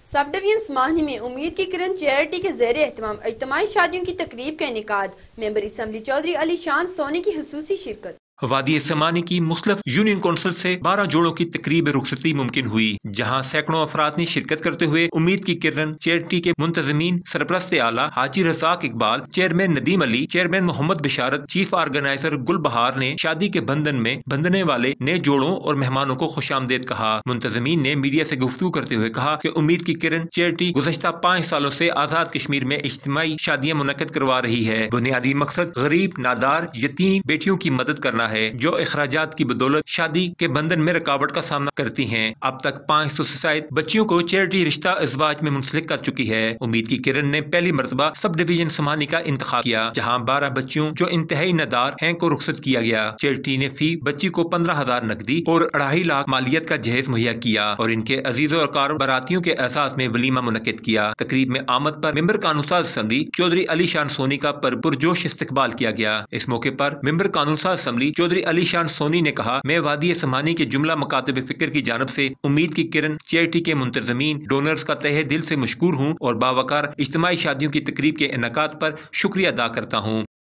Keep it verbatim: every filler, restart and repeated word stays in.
سب division سماہنی میں امید کی کرن چیریٹی کے زیر اہتمام اجتماعی شادیوں کی تقریب کا انعقاد، ممبر اسمبلی چودھری علی شان سونی کی خصوصی شرکت۔ وادی سمانی کی مختلف یونین کونسل سے بارہ جوڑوں کی تقریب رخصتی ممکن ہوئی، جہاں سینکڑوں افراد نے شرکت کرتے ہوئے امید کی کرن چیریٹی کے منتظمین سرپرست اعلیٰ حاجی Razzaq Iqbal, chairman Nadeem Ali, chairman Muhammad Basharat, chief organiser گل بہار نے شادی کے بندھن میں بندھنے والے نئے جوڑوں اور مہمانوں کو خوش آمدید کہا۔ منتظمین نے میڈیا سے گفتگو کرتے ہوئے کہا کہ امید کی کرن چیریٹی گزشتہ پانچ سالوں سے آزاد کشمیر میں اجتماعی شادیاں منعقد کروا رہی ہے۔ بنیادی مقصد غریب، نادار، یتیم بیٹیوں کی مدد کرنا ہے جو اخراجات کی بدولت شادی کے بندھن میں رکاوٹ کا سامنا کرتی ہیں۔ اب تک پانچ سو سے زائد بچیوں کو چیریٹی رشتہ ازواج میں منسلک کر چکی ہے۔ امید کی کرن نے پہلی مرتبہ سب ڈویژن سمانی کا انتخاب کیا، جہاں بارہ بچیوں جو انتہائی نادار ہیں کو رخصت کیا گیا۔ چیریٹی نے فی بچی کو پندرہ ہزار نقدی اور اڑھائی لاکھ مالیت کا جہیز مہیا کیا اور ان کے عزیزوں اور براتیوں کے اعزاز میں ولیمہ منعقد کیا۔ تقریب میں آمد پر ممبر قانون ساز اسمبلی چودھری علی شان سونی کا پرجوش استقبال کیا گیا۔ اس موقع پر ممبر قانون ساز اسمبلی چودھری علی شان سونی نے کہا، میں وادی سمانی کے جملہ مکاتب فکر کی جانب سے امید کی کرن چیریٹی کے منتظمین ڈونرز کا تہہ دل سے مشکور ہوں اور باوقار اجتماعی شادیوں کی تقریب کے انعقاد پر شکریہ ادا کرتا ہوں۔